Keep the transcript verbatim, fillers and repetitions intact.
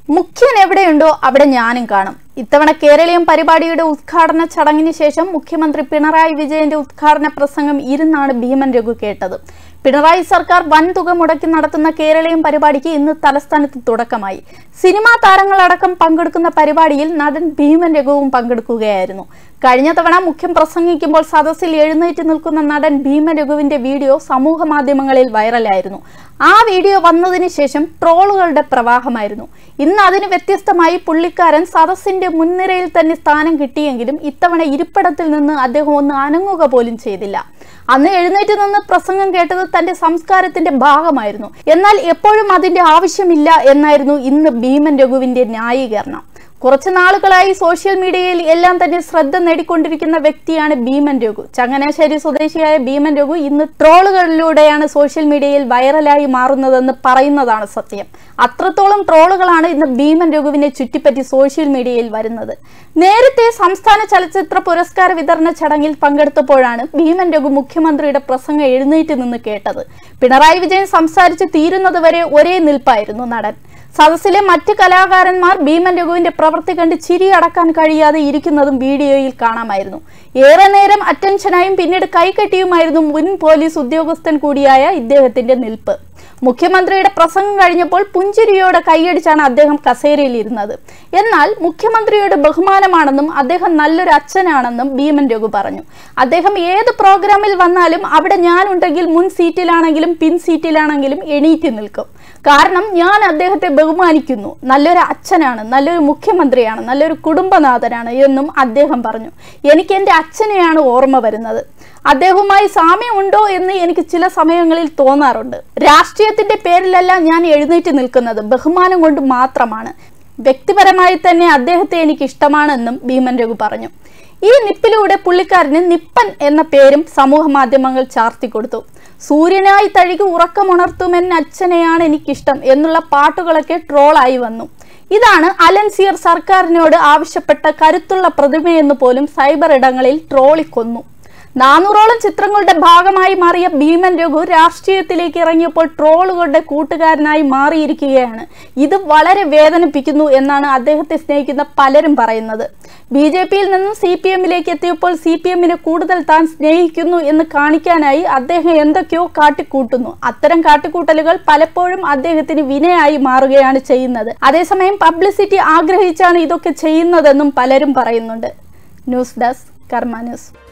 മുഖ്യൻ എവിടെയുണ്ടോ അവിടെ ഞാനും കാണും. ഇത്തവണ കേരളീയം പരിപാടിയുടെ ഉദ്ഘാടന ചടങ്ങിന് ശേഷം മുഖ്യമന്ത്രി പിണറായി വിജയന്റെ ഉദ്ഘാടന പ്രസംഗം ഇരുന്നാണ് ഭീമൻ രഘു കേട്ടത്. പിണറായി സർക്കാർ വൻതുക മുടക്കി നടത്തുന്ന കേരളീയം പരിപാടിക്ക് ഇന്ന് തലസ്ഥാനത്ത് തുടക്കമായി. സിനിമാ താരങ്ങളടക്കം പങ്കെടുക്കുന്ന പരിപാടിയിൽ നടൻ ഭീമൻ രഘുവും പങ്കെടുക്കുകയായിരുന്നു. കഴിഞ്ഞ തവണ മുഖ്യം പ്രസംഗിക്കുമ്പോൾ സദസ്സിൽ എഴുന്നേറ്റ് നിൽക്കുന്ന നടൻ ഭീമൻ രഘുവിന്റെ വീഡിയോ സമൂഹ മാധ്യമങ്ങളിൽ വൈറലായിരുന്നു. ആ വീഡിയോ വന്നതിന് ശേഷം ട്രോളുകളുടെ പ്രവാഹമായിരുന്നു. ഇന്ന് അതിന് വ്യത്യസ്തമായി പുള്ളിക്കാരൻ സദസ്സിന്റെ മുൻനിരയിൽ തന്നെ സ്ഥാനം കിട്ടിയെങ്കിലും ഇത്തവണ ഇരിപ്പിടത്തിൽ നിന്ന് അദ്ദേഹം ഒന്ന് അനങ്ങുക പോലും ചെയ്തില്ല. അന്ന് എഴുന്നേറ്റ് നിന്ന് പ്രസംഗം കേട്ടത് തന്റെ സംസ്കാരത്തിന്റെ ഭാഗമായിരുന്നു. എന്നാൽ എപ്പോഴും അതിന്റെ ആവശ്യമില്ല എന്നായിരുന്നു ഇന്ന് ഭീമൻ രഘുവിന്റെ ന്യായീകരണം. കുറച്ചു നാളുകളായി സോഷ്യൽ മീഡിയയിൽ എല്ലാം തന്നെ ശ്രദ്ധ നേടിക്കൊണ്ടിരിക്കുന്ന വ്യക്തിയാണ് ഭീമൻ രഘു. ചങ്ങനാശ്ശേരി സ്വദേശിയായ ഭീമൻ രഘു ഇന്ന് ട്രോളുകളിലൂടെയാണ് സോഷ്യൽ മീഡിയയിൽ വൈറലായി മാറുന്നതെന്ന് പറയുന്നതാണ് സത്യം. അത്രത്തോളം ട്രോളുകളാണ് ഇന്ന് ഭീമൻ രഘുവിനെ ചുറ്റിപ്പറ്റി സോഷ്യൽ മീഡിയയിൽ വരുന്നത്. നേരത്തെ സംസ്ഥാന ചലച്ചിത്ര പുരസ്കാര വിതരണ ചടങ്ങിൽ പങ്കെടുത്തപ്പോഴാണ് ഭീമൻ രഘു മുഖ്യമന്ത്രിയുടെ പ്രസംഗം എഴുന്നേറ്റ് നിന്ന് കേട്ടത്. പിണറായി വിജയൻ സംസാരിച്ച് തീരുന്നത് വരെ ഒരേ നിൽപ്പായിരുന്നു നടൻ. സദസ്സിലെ മറ്റ് കലാകാരന്മാർ ഭീമൻ രഘുവിന്റെ പ്രവൃത്തി കണ്ട് ചിരി അടക്കാൻ കഴിയാതെ ഇരിക്കുന്നതും വീഡിയോയിൽ കാണാമായിരുന്നു. ഏറെ നേരം അറ്റൻഷനായും പിന്നീട് കൈകെട്ടിയുമായിരുന്നു മുൻ പോലീസ് ഉദ്യോഗസ്ഥൻ കൂടിയായ ഇദ്ദേഹത്തിന്റെ നിൽപ്പ്. മുഖ്യമന്ത്രിയുടെ പ്രസംഗം കഴിഞ്ഞപ്പോൾ പുഞ്ചിരിയോടെ കൈയടിച്ചാണ് അദ്ദേഹം കസേരയിൽ ഇരുന്നത്. എന്നാൽ മുഖ്യമന്ത്രിയുടെ ബഹുമാനമാണെന്നും അദ്ദേഹം നല്ലൊരു അച്ഛനാണെന്നും ഭീമൻ രഘു പറഞ്ഞു. അദ്ദേഹം ഏത് പ്രോഗ്രാമിൽ വന്നാലും അവിടെ ഞാനുണ്ടെങ്കിൽ മുൻ സീറ്റിലാണെങ്കിലും പിൻ സീറ്റിലാണെങ്കിലും എണീറ്റ് നിൽക്കും. കാരണം ഞാൻ അദ്ദേഹത്തെ ബഹുമാനിക്കുന്നു. നല്ലൊരു അച്ഛനാണ്, നല്ലൊരു മുഖ്യമന്ത്രിയാണ്, നല്ലൊരു കുടുംബനാഥനാണ് എന്നും അദ്ദേഹം പറഞ്ഞു. എനിക്ക് എൻ്റെ അച്ഛനെയാണ് ഓർമ്മ വരുന്നത്. അദ്ദേഹവുമായി സാമ്യമുണ്ടോ എന്ന് എനിക്ക് ചില സമയങ്ങളിൽ തോന്നാറുണ്ട്. രാഷ്ട്രീയത്തിന്റെ പേരിലല്ല ഞാൻ എഴുന്നേറ്റ് നിൽക്കുന്നത്, ബഹുമാനം കൊണ്ട് മാത്രമാണ്. വ്യക്തിപരമായി തന്നെ അദ്ദേഹത്തെ എനിക്ക് ഇഷ്ടമാണെന്നും ഭീമൻ രഘു പറഞ്ഞു. ഈ നിപ്പിലൂടെ പുള്ളിക്കാരന് നിപ്പൻ എന്ന പേരും സമൂഹ മാധ്യമങ്ങൾ ചാർത്തിക്കൊടുത്തു. സൂര്യനായി തഴുകി ഉറക്കമുണർത്തുമെൻ അച്ഛനെയാണ് എനിക്കിഷ്ടം എന്നുള്ള പാട്ടുകളൊക്കെ ട്രോളായി വന്നു. ഇതാണ് അലൻസിയർ സർക്കാരിനോട് ആവശ്യപ്പെട്ട കരുത്തുള്ള പ്രതിമയെന്ന് പോലും സൈബർ ഇടങ്ങളിൽ ട്രോളിക്കൊന്നു. നാനൂറോളം ചിത്രങ്ങളുടെ ഭാഗമായി മാറിയ ഭീമൻ രഘു രാഷ്ട്രീയത്തിലേക്ക് ഇറങ്ങിയപ്പോൾ ട്രോളുകളുടെ കൂട്ടുകാരനായി മാറിയിരിക്കുകയാണ്. ഇത് വളരെ വേദനിപ്പിക്കുന്നു എന്നാണ് അദ്ദേഹത്തെ സ്നേഹിക്കുന്ന പലരും പറയുന്നത്. ബി ജെ പിയിൽ നിന്നും സി പി എമ്മിലേക്ക് എത്തിയപ്പോൾ സി പി എമ്മിനെ കൂടുതൽ താൻ സ്നേഹിക്കുന്നു എന്ന് കാണിക്കാനായി അദ്ദേഹം എന്തൊക്കെയോ കാട്ടിക്കൂട്ടുന്നു. അത്തരം കാട്ടിക്കൂട്ടലുകൾ പലപ്പോഴും അദ്ദേഹത്തിന് വിനയായി മാറുകയാണ് ചെയ്യുന്നത്. അതേസമയം പബ്ലിസിറ്റി ആഗ്രഹിച്ചാണ് ഇതൊക്കെ ചെയ്യുന്നതെന്നും പലരും പറയുന്നുണ്ട്. News desk Karma news.